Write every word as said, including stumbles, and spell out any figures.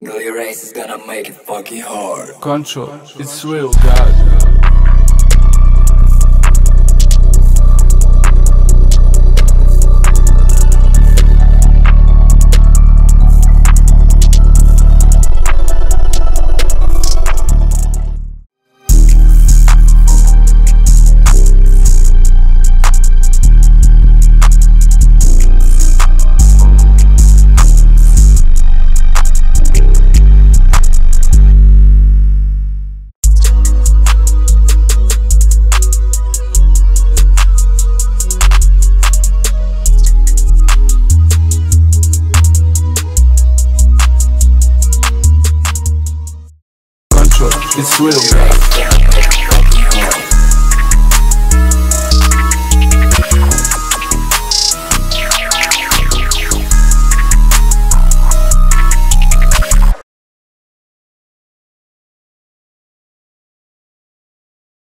Gliraze is gonna make it fucking hard. Control, it's real, God. It's real, man.